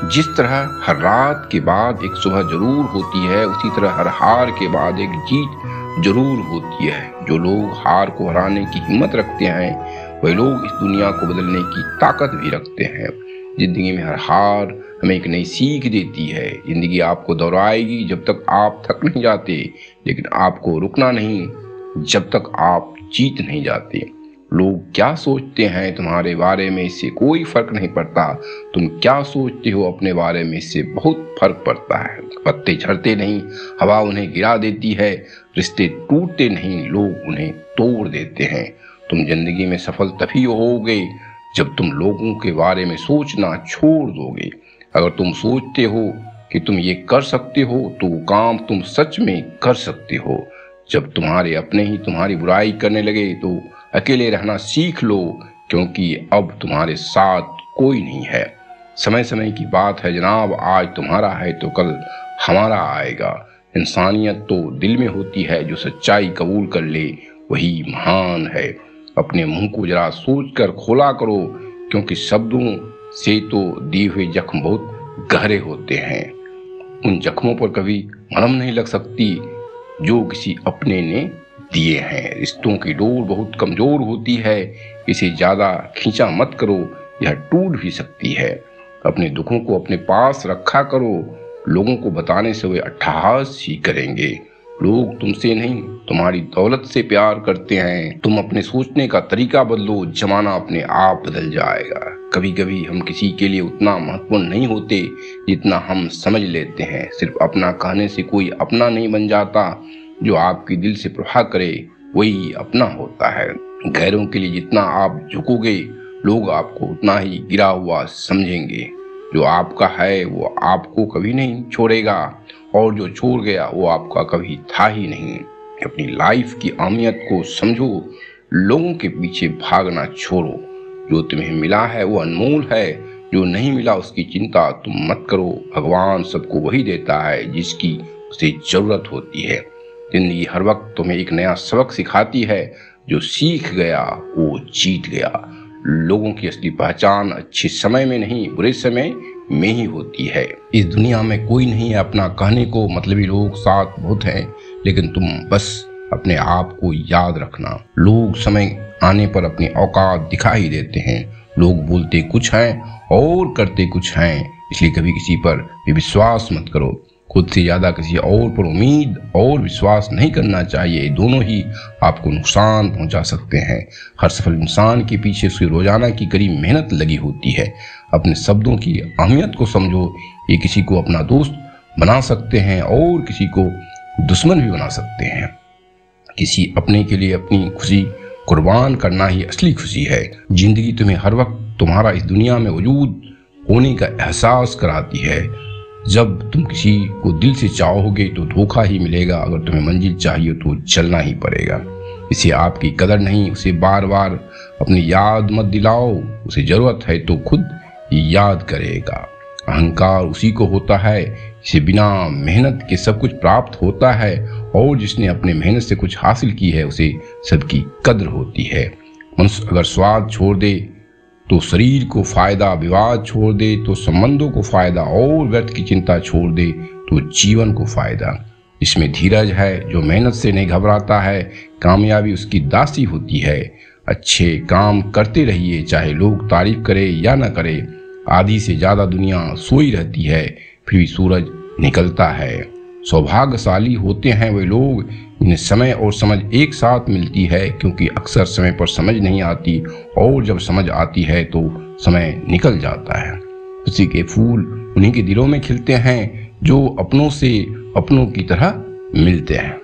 जिस तरह हर रात के बाद एक सुबह जरूर होती है, उसी तरह हर हार के बाद एक जीत जरूर होती है। जो लोग हार को हराने की हिम्मत रखते हैं वही लोग इस दुनिया को बदलने की ताकत भी रखते हैं। जिंदगी में हर हार हमें एक नई सीख देती है। जिंदगी आपको दोहराएगी जब तक आप थक नहीं जाते, लेकिन आपको रुकना नहीं जब तक आप जीत नहीं जाते। लोग क्या सोचते हैं तुम्हारे बारे में इससे कोई फर्क नहीं पड़ता, तुम क्या सोचते हो अपने बारे में इससे बहुत फर्क पड़ता है। पत्ते झड़ते नहीं, हवा उन्हें गिरा देती है। रिश्ते टूटते नहीं, लोग उन्हें तोड़ देते हैं। तुम जिंदगी में सफल तभी होगे जब तुम लोगों के बारे में सोचना छोड़ दोगे। अगर तुम सोचते हो कि तुम ये कर सकते हो तो वो काम तुम सच में कर सकते हो। जब तुम्हारे अपने ही तुम्हारी बुराई करने लगे तो अकेले रहना सीख लो, क्योंकि अब तुम्हारे साथ कोई नहीं है। समय समय की बात है जनाब, आज तुम्हारा है तो कल हमारा आएगा। इंसानियत तो दिल में होती है, जो सच्चाई कबूल कर ले वही महान है। अपने मुंह को जरा सोचकर खोला करो, क्योंकि शब्दों से तो दिए हुए जख्म बहुत गहरे होते हैं। उन जख्मों पर कभी मलहम नहीं लग सकती जो किसी अपने ने दिए हैं। रिश्तों की डोर बहुत कमजोर होती है, इसे ज्यादा खींचा मत करो, यह टूट भी सकती है। अपने दुखों को अपने पास रखा करो, लोगों को बताने से वे अट्ठहास ही करेंगे। लोग तुमसे नहीं तुम्हारी दौलत से प्यार करते हैं। तुम अपने सोचने का तरीका बदलो, जमाना अपने आप बदल जाएगा। कभी कभी हम किसी के लिए उतना महत्वपूर्ण नहीं होते जितना हम समझ लेते हैं। सिर्फ अपना कहने से कोई अपना नहीं बन जाता, जो आपकी दिल से प्रभाव करे वही अपना होता है। गैरों के लिए जितना आप झुकोगे, लोग आपको उतना ही गिरा हुआ समझेंगे। जो आपका है वो आपको कभी नहीं छोड़ेगा, और जो छोड़ गया वो आपका कभी था ही नहीं। अपनी लाइफ की अहमियत को समझो, लोगों के पीछे भागना छोड़ो। जो तुम्हें मिला है वो अनमोल है, जो नहीं मिला उसकी चिंता तुम मत करो। भगवान सबको वही देता है जिसकी उसे जरूरत होती है। जिंदगी हर वक्त तुम्हें एक नया सबक सिखाती है, जो सीख गया वो जीत गया। लोगों की असली पहचान अच्छे समय में नहीं, बुरे समय में ही होती है। इस दुनिया में कोई नहीं है अपना कहने को, मतलबी लोग साथ बहुत हैं, लेकिन तुम बस अपने आप को याद रखना। लोग समय आने पर अपनी औकात दिखा ही देते हैं। लोग बोलते कुछ हैं और करते कुछ हैं, इसलिए कभी किसी पर भी विश्वास मत करो। खुद से ज्यादा किसी और पर उम्मीद और विश्वास नहीं करना चाहिए, दोनों ही आपको नुकसान पहुंचा सकते हैं। हर सफल इंसान के पीछे उसकी रोजाना की कड़ी मेहनत लगी होती है। अपने शब्दों की अहमियत को समझो, ये किसी को अपना दोस्त बना सकते हैं और किसी को दुश्मन भी बना सकते हैं। किसी अपने के लिए अपनी खुशी कुर्बान करना ही असली खुशी है। जिंदगी तुम्हें हर वक्त तुम्हारा इस दुनिया में वजूद होने का एहसास कराती है। जब तुम किसी को दिल से चाहोगे तो धोखा ही मिलेगा। अगर तुम्हें मंजिल चाहिए तो चलना ही पड़ेगा। इसे आपकी कदर नहीं, उसे बार बार अपनी याद मत दिलाओ। उसे जरूरत है तो खुद याद करेगा। अहंकार उसी को होता है जिसे बिना मेहनत के सब कुछ प्राप्त होता है, और जिसने अपने मेहनत से कुछ हासिल की है उसे सबकी कद्र होती है। मनुष्य अगर स्वाद छोड़ दे तो शरीर को फायदा, विवाद छोड़ दे तो संबंधों को फायदा, और व्यर्थ की चिंता छोड़ दे तो जीवन को फायदा। इसमें धीरज है जो मेहनत से नहीं घबराता है, कामयाबी उसकी दासी होती है। अच्छे काम करते रहिए, चाहे लोग तारीफ करे या न करे। आधी से ज्यादा दुनिया सोई रहती है, फिर भी सूरज निकलता है। सौभाग्यशाली होते हैं वे लोग जिन्हें समय और समझ एक साथ मिलती है, क्योंकि अक्सर समय पर समझ नहीं आती, और जब समझ आती है तो समय निकल जाता है। खुशी के फूल उन्हीं के दिलों में खिलते हैं जो अपनों से अपनों की तरह मिलते हैं।